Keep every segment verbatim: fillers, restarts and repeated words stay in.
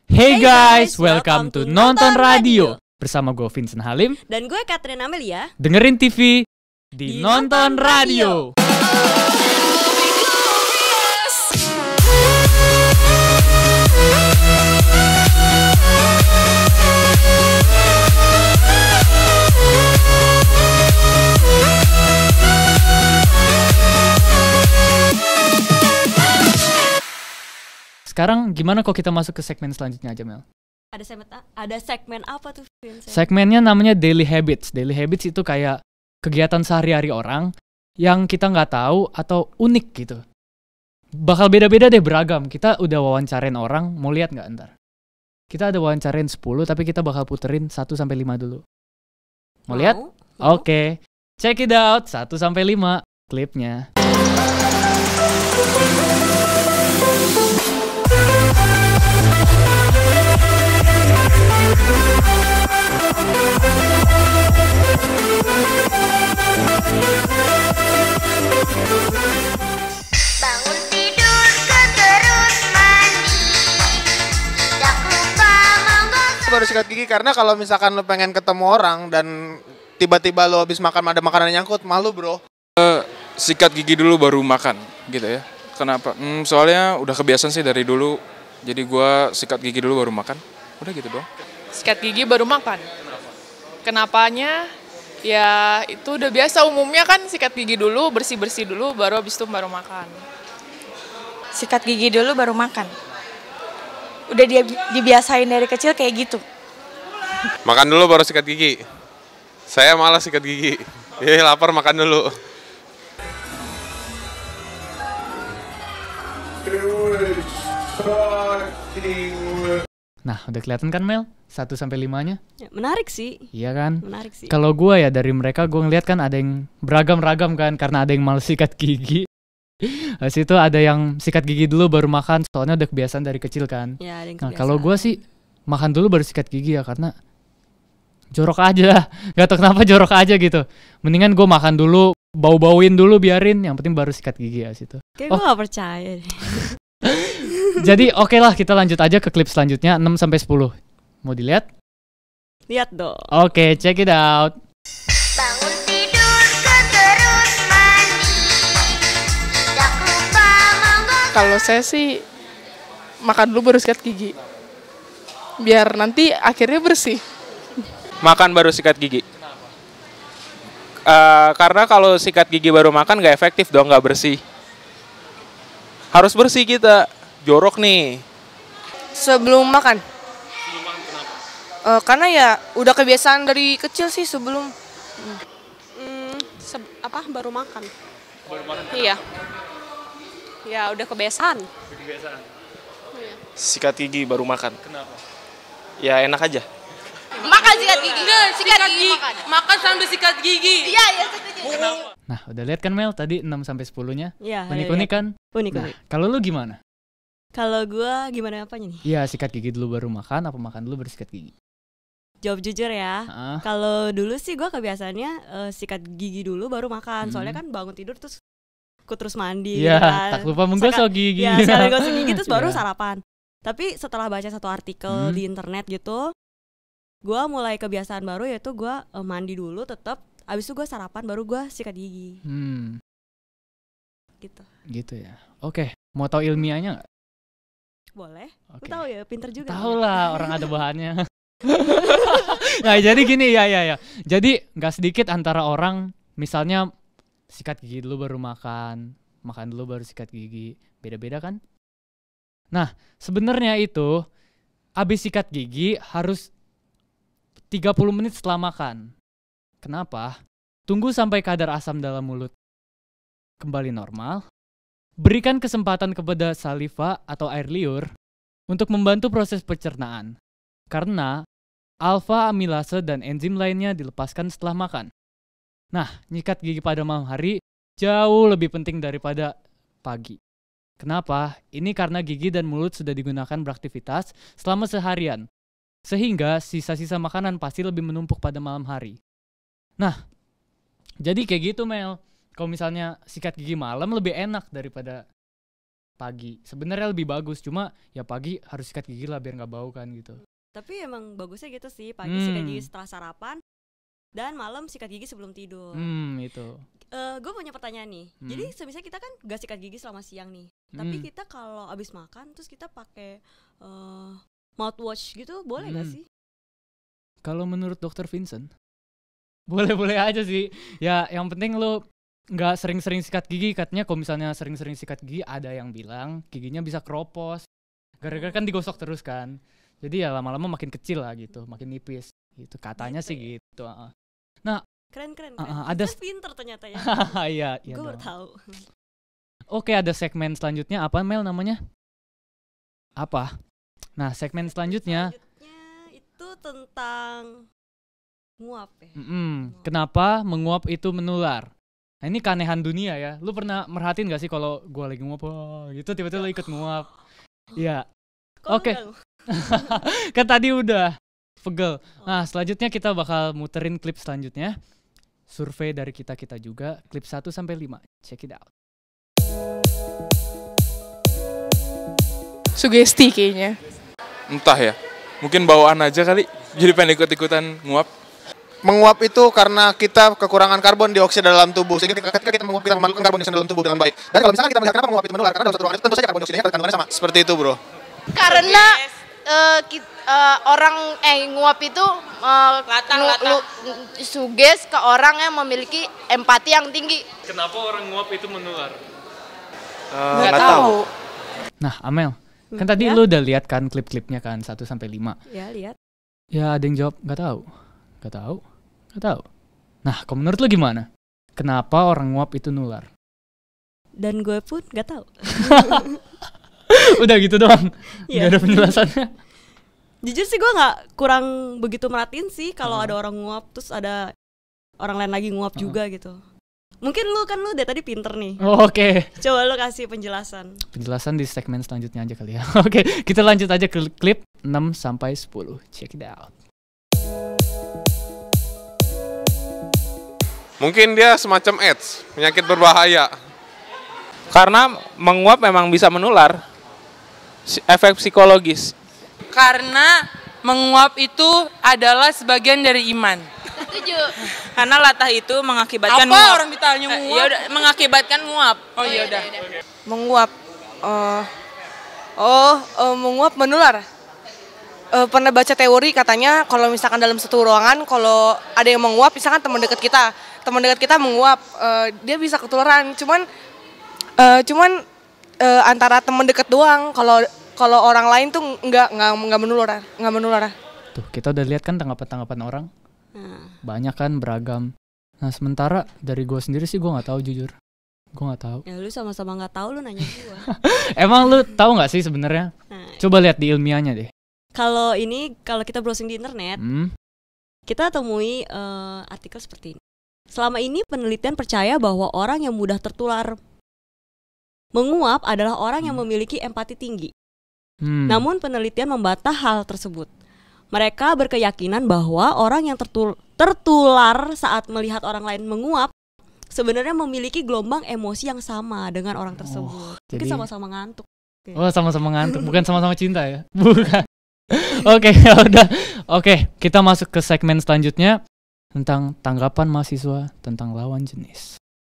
Hey guys, welcome to Nonton Radio. Bersama gue Vincent Halim dan gue Catherine Amelia. Dengerin T V di, di Nonton Radio. Sekarang gimana kok kita masuk ke segmen selanjutnya aja, Mel? Ada segmen, ada segmen apa tuh, Vincent? Segmennya namanya Daily Habits. Daily Habits itu kayak kegiatan sehari-hari orang yang kita nggak tahu atau unik gitu. Bakal beda-beda deh, beragam. Kita udah wawancarain orang, mau lihat nggak ntar? Kita ada wawancarain sepuluh, tapi kita bakal puterin satu sampai lima dulu. Mau, mau lihat? Oke. Okay. Check it out, satu sampai lima klipnya. Bangun tidur ke terus mandi, tidak lupa menggosok. Baru sikat gigi karena kalau misalkan lo pengen ketemu orang dan tiba-tiba lo habis makan ada makanan yang nyangkut, malu bro. Uh, sikat gigi dulu baru makan gitu ya. Kenapa? Hmm, soalnya udah kebiasaan sih dari dulu. Jadi gua sikat gigi dulu baru makan. Udah gitu doang. Sikat gigi baru makan. Kenapanya? Ya itu udah biasa, umumnya kan sikat gigi dulu, bersih-bersih dulu, baru habis itu baru makan. Sikat gigi dulu baru makan. Udah dia dibiasain dari kecil kayak gitu. Makan dulu baru sikat gigi. Saya malas sikat gigi. Eh lapar makan dulu. Nah, udah kelihatan kan Mel? satu sampai lima-nya? Ya, menarik sih. Iya kan? Menarik sih. Kalau gue ya dari mereka gue ngeliat kan ada yang beragam-ragam kan, karena ada yang malas sikat gigi. Habis itu ada yang sikat gigi dulu baru makan, soalnya udah kebiasaan dari kecil kan. Ya, ada yang nah, kebiasaan. kalau gue sih makan dulu baru sikat gigi ya, karena jorok aja. Gak tau kenapa jorok aja gitu. Mendingan gue makan dulu, bau-bauin dulu biarin, yang penting baru sikat gigi ya situ. Kayak oh. gue gak percaya deh. Jadi oke okay lah, kita lanjut aja ke klip selanjutnya, enam sampai sepuluh. Mau dilihat? Lihat dong. Oke, okay, check it out. Bangun tidur ke terus mandi, tidak lupa menggosok. Kalau saya sih makan dulu baru sikat gigi. Biar nanti akhirnya bersih. Makan baru sikat gigi. Uh, karena kalau sikat gigi baru makan nggak efektif dong, nggak bersih. Harus bersih kita. Jorok nih. Sebelum makan. Sebelum makan kenapa? Uh, karena ya udah kebiasaan dari kecil sih sebelum. Hmm, se- apa baru makan? Baru makan. Iya. Ya udah kebiasaan. Kebiasaan. Iya. Sikat gigi baru makan. Kenapa? Ya enak aja. Makan sikat gigi. Enggak, sikat gigi. Makan. makan sambil sikat gigi. Iya, iya setuju. Nah, udah lihat kan Mel tadi enam sampai sepuluh-nya? Iya. Unik-unik kan? Unik-unik. Nah, kalau lu gimana? Kalau gue gimana apanya nih? Iya, sikat gigi dulu baru makan, apa makan dulu baru sikat gigi? Jawab jujur ya. Uh. Kalau dulu sih gue kebiasaannya uh, sikat gigi dulu baru makan. Hmm. Soalnya kan bangun tidur terus aku terus mandi. Iya, kan. tak lupa menggosok gigi. Iya, sekali gosok gigi terus baru yeah. sarapan. Tapi setelah baca satu artikel hmm. di internet gitu, gue mulai kebiasaan baru yaitu gue uh, mandi dulu tetap. Abis itu gue sarapan baru gue sikat gigi. Hmm. Gitu. Gitu ya. Oke, mau tahu ilmiahnya nggak? Boleh. Okay. Lu tahu ya, pinter juga. Tahu lah, orang ada bahannya. Nah, jadi gini ya ya ya. Jadi nggak sedikit antara orang, misalnya sikat gigi dulu baru makan, makan dulu baru sikat gigi, beda-beda kan? Nah, sebenarnya itu abis sikat gigi harus tiga puluh menit setelah makan. Kenapa? Tunggu sampai kadar asam dalam mulut kembali normal. Berikan kesempatan kepada saliva atau air liur untuk membantu proses pencernaan. Karena alfa amilase dan enzim lainnya dilepaskan setelah makan. Nah, nyikat gigi pada malam hari jauh lebih penting daripada pagi. Kenapa? Ini karena gigi dan mulut sudah digunakan beraktivitas selama seharian. Sehingga sisa-sisa makanan pasti lebih menumpuk pada malam hari. Nah, jadi kayak gitu Mel. Kalau misalnya sikat gigi malam lebih enak daripada pagi. Sebenarnya lebih bagus, cuma ya pagi harus sikat gigi lah biar nggak bau kan gitu. Tapi emang bagusnya gitu sih, pagi Hmm. sikat gigi setelah sarapan dan malam sikat gigi sebelum tidur. Hmm, itu. gue punya pertanyaan nih. Hmm. Jadi semisal kita kan gak sikat gigi selama siang nih, tapi Hmm. kita kalau abis makan terus kita pakai uh, mouthwash gitu, boleh gak Hmm. sih? Kalau menurut dokter Vincent, boleh-boleh aja sih. Ya, yang penting lu nggak sering-sering sikat gigi. Katanya kalau misalnya sering-sering sikat gigi, ada yang bilang giginya bisa keropos. Gara-gara kan digosok terus kan. Jadi ya lama-lama makin kecil lah gitu, makin nipis. Gitu katanya Gitu sih ya? gitu. uh-uh. Nah, Keren keren. Uh, keren. uh, ada Kita pinter ternyata ya. iya, iya Gue baru dong. tahu. Oke, ada segmen selanjutnya apa Mel namanya? Apa? Nah, segmen selanjutnya, Selanjutnya itu tentang nguap ya. mm-mm, kenapa menguap itu menular? Nah, ini keanehan dunia ya. Lu pernah merhatiin gak sih kalau gua lagi nguap wah, gitu tiba-tiba lu ikut nguap? Iya. Kok Oke. enggak? Kan tadi udah pegel. Nah, selanjutnya kita bakal muterin klip selanjutnya. Survei dari kita-kita juga, klip satu sampai lima. Check it out. Sugesti kayaknya. Entah ya, mungkin bawaan aja kali. Jadi pengen ikut-ikutan nguap. Menguap itu karena kita kekurangan karbon dioksida dalam tubuh, sehingga ketika kita menguap kita memerlukan karbon dioksida dalam tubuh dengan baik. Dan kalau misalkan kita melihat kenapa menguap itu menular, karena dalam satu ruangan itu tentu saja karbon dioksidanya kandungannya sama. Seperti itu, bro. Karena eh, kit- eh, orang eh nguap itu eh, nu- lu- suges ke orang yang memiliki empati yang tinggi. Kenapa orang nguap itu menular? Nggak tahu. Nah, Amel, kan Hmm, tadi ya? lu udah lihat kan klip-klipnya kan satu sampai lima. Ya lihat. Ya ada yang jawab nggak tahu, nggak tahu, nggak tahu. Nah, kalau menurut lu gimana? Kenapa orang nguap itu nular? Dan gue pun nggak tahu. Udah gitu doang, Iya. nggak ada penjelasannya. Jujur sih gue nggak kurang begitu merhatiin sih kalau Uh. ada orang nguap terus ada orang lain lagi nguap Uh. juga gitu. Mungkin lu kan lu dari tadi pinter nih. Oh, Oke, Coba lu kasih penjelasan. penjelasan di segmen selanjutnya aja kali ya. Oke, kita lanjut aja ke klip enam sampai sepuluh. Check it out. Mungkin dia semacam AIDS, penyakit berbahaya. Karena menguap memang bisa menular. Si- Efek psikologis. Karena menguap itu adalah sebagian dari iman. Setuju. Karena latah itu mengakibatkan Apa nguap. orang ditanya Eh, nguap? yaudah, mengakibatkan nguap. Oh iya udah. Menguap. Eh, oh, eh, menguap menular. Eh, pernah baca teori katanya kalau misalkan dalam satu ruangan kalau ada yang menguap, misalkan teman dekat kita, teman dekat kita menguap, eh, dia bisa ketularan. Cuman, eh, cuman eh, antara teman dekat doang. Kalau kalau orang lain tuh nggak nggak nggak menular, nggak menular. Tuh, kita udah lihat kan tanggapan-tanggapan orang. Nah, Banyak kan beragam. Nah, sementara dari gue sendiri sih gue nggak tahu jujur. Gue nggak tahu. ya lu sama-sama nggak tahu lu nanya gue. Emang lu tahu nggak sih sebenarnya? Nah, Coba lihat di ilmiahnya deh. kalau ini kalau kita browsing di internet, Hmm. kita temui eh, artikel seperti ini. Selama ini penelitian percaya bahwa orang yang mudah tertular menguap adalah orang yang memiliki empati tinggi. Hmm. Namun penelitian membantah hal tersebut. Mereka berkeyakinan bahwa orang yang tertul- tertular saat melihat orang lain menguap sebenarnya memiliki gelombang emosi yang sama dengan orang tersebut. Mungkin jadi- sama-sama ngantuk. Oh, sama-sama ngantuk, bukan sama-sama cinta ya? Bukan. Oke, ya udah. Oke, kita masuk ke segmen selanjutnya tentang tanggapan mahasiswa tentang lawan jenis.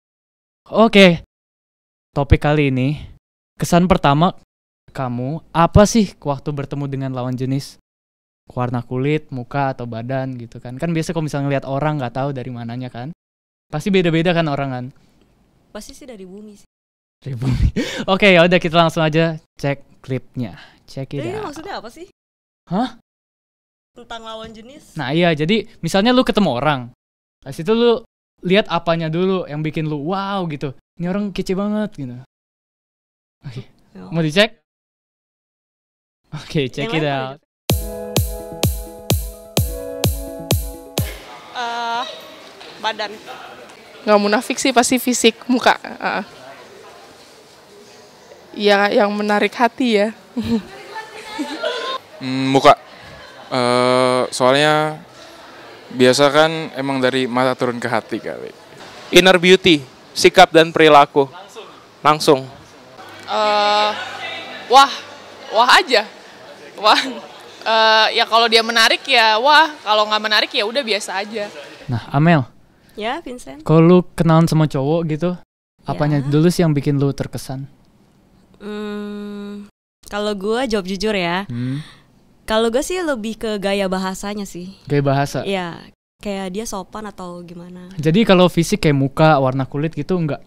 Oke. Topik kali ini, kesan pertama kamu apa sih waktu bertemu dengan lawan jenis? Warna kulit, muka atau badan gitu kan. Kan biasa kalau misalnya ngeliat orang nggak tahu dari mananya kan. Pasti beda-beda kan orang kan. Pasti sih dari bumi sih. Dari bumi. Oke, ya udah kita langsung aja cek klipnya. Check it Jadi out. maksudnya apa sih? Hah? Tentang lawan jenis? Nah iya, jadi misalnya lu ketemu orang, habis itu lu lihat apanya dulu yang bikin lu wow gitu. Ini orang kece banget gitu. Oke, Ya. mau dicek? Oke, check Yang it lain out. Eh, badan. Nggak munafik sih, pasti fisik, muka. Ah. Ya, yang menarik hati ya. Hmm, muka. Eh, soalnya biasa kan emang dari mata turun ke hati kali. Inner beauty, sikap dan perilaku. Langsung. Eh, wah, wah aja. Wah, eh, ya kalau dia menarik ya wah, kalau nggak menarik ya udah biasa aja. Nah, Amel, Ya, Vincent. kalau lu kenalan sama cowok gitu, apanya dulu sih yang bikin lu terkesan? Hmm, kalau gue jawab jujur ya. Hmm. Kalau gue sih lebih ke gaya bahasanya sih. Gaya bahasa. Iya, kayak dia sopan atau gimana. Jadi kalau fisik kayak muka, warna kulit gitu enggak?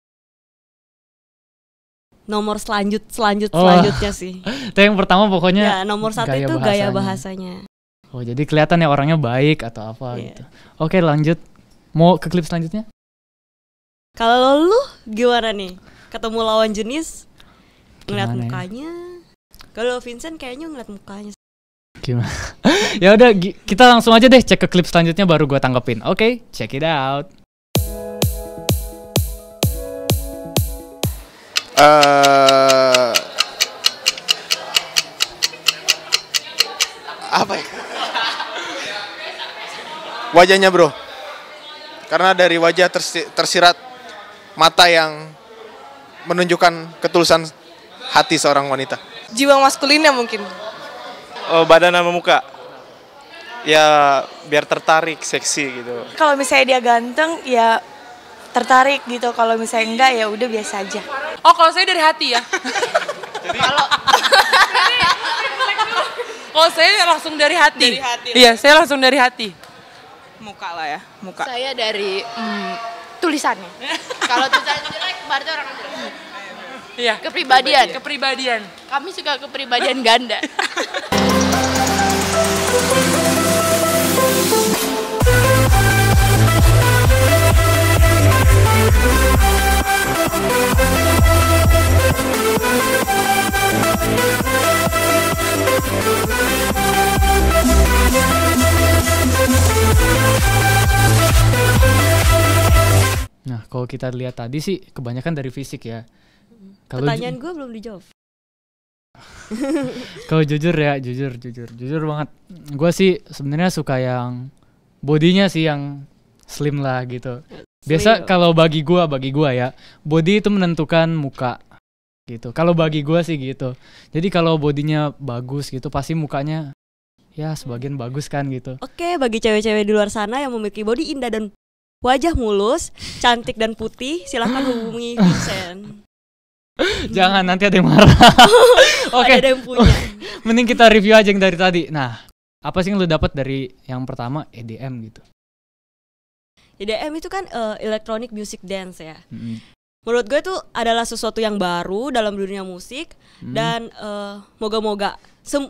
Nomor selanjut selanjut Oh. selanjutnya sih. Itu yang pertama pokoknya. Ya, nomor satu gaya itu gaya bahasanya. bahasanya. Oh, jadi kelihatan ya orangnya baik atau apa Iya. gitu. Oke, lanjut. Mau ke klip selanjutnya? Kalau lu gimana nih? Ketemu lawan jenis, ngeliat Gimana ya? mukanya. Kalau Vincent kayaknya ngeliat mukanya. Gimana? Ya udah, gi- kita langsung aja deh cek ke klip selanjutnya baru gua tanggepin. Oke, check it out. Eh, apa ya? Wajahnya bro, karena dari wajah tersi- tersirat mata yang menunjukkan ketulusan hati seorang wanita. Jiwa maskulinnya mungkin. Oh, badan sama muka. Ya biar tertarik, seksi gitu. Kalau misalnya dia ganteng ya tertarik gitu. Kalau misalnya enggak ya udah biasa aja. Oh, kalau saya dari hati ya. Kalau Kalau saya langsung dari hati. Dari hati. Iya, saya langsung dari hati. Muka lah ya, muka. Saya dari mm, tulisannya. Kalau tulisannya jelek berarti orang jelek. Iya, Kepribadian. kepribadian. Kami suka kepribadian ganda. Nah, kalau kita lihat tadi sih kebanyakan dari fisik ya. Kalau Pertanyaan ju- gue belum dijawab. kalau jujur ya, jujur, jujur, jujur banget. Gue sih sebenarnya suka yang bodinya sih yang slim lah gitu. Biasa Slim. kalau bagi gua, bagi gua ya, body itu menentukan muka gitu. Kalau bagi gua sih gitu. Jadi kalau bodinya bagus gitu, pasti mukanya ya sebagian bagus kan gitu. Oke, bagi cewek-cewek di luar sana yang memiliki body indah dan wajah mulus, cantik dan putih, silahkan hubungi Vincent. Jangan, nanti ada yang marah. Oke. Ada yang punya. Mending kita review aja yang dari tadi. Nah, apa sih yang lu dapat dari yang pertama E D M gitu? E D M itu kan eh, electronic music dance ya. Mm. Menurut gue itu adalah sesuatu yang baru dalam dunia musik Hmm. dan eh, moga-moga sem-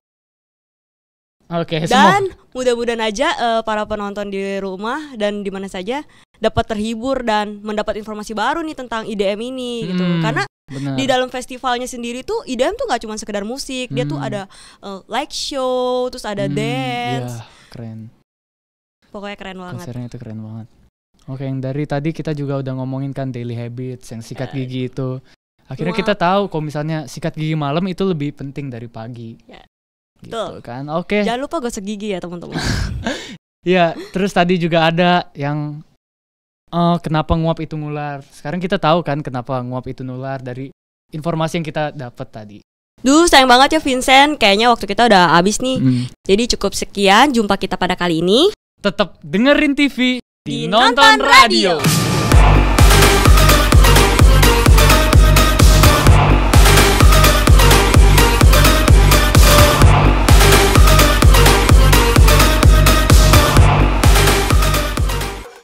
Oke, dan mudah-mudahan aja eh, para penonton di rumah dan di mana saja dapat terhibur dan mendapat informasi baru nih tentang E D M ini gitu. Hmm, Karena benar. di dalam festivalnya sendiri tuh E D M tuh nggak cuma sekedar musik, dia tuh Hmm. ada eh, light show, terus ada Hmm, dance. iya, keren. Pokoknya keren banget. Konsernya itu keren banget. Oke, yang dari tadi kita juga udah ngomongin kan daily habits, yang sikat gigi itu. Akhirnya Wah. kita tahu kalau misalnya sikat gigi malam itu lebih penting dari pagi. Ya. Gitu Betul. kan. Oke. Jangan lupa gosok gigi ya teman-teman. Iya, terus tadi juga ada yang eh kenapa nguap itu nular. Sekarang kita tahu kan kenapa nguap itu nular dari informasi yang kita dapat tadi. Duh, sayang banget ya Vincent, kayaknya waktu kita udah habis nih. Hmm. Jadi cukup sekian jumpa kita pada kali ini. Tetap dengerin T V di Di Nonton Nonton Radio. Radio.